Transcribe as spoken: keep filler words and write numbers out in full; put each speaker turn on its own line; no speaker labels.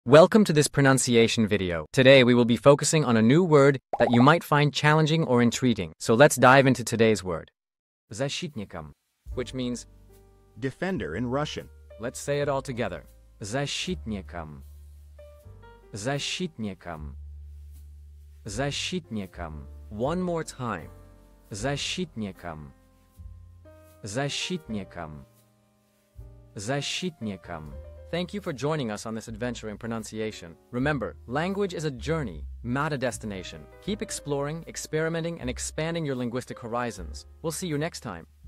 Welcome to this pronunciation video. Today we will be focusing on a new word that you might find challenging or intriguing. So let's dive into today's word. Защитником, which means
defender in Russian.
Let's say it all together. Защитником. Защитником. Защитником. One more time. Защитником. Защитником. Защитником. Thank you for joining us on this adventure in pronunciation. Remember, language is a journey, not a destination. Keep exploring, experimenting, and expanding your linguistic horizons. We'll see you next time.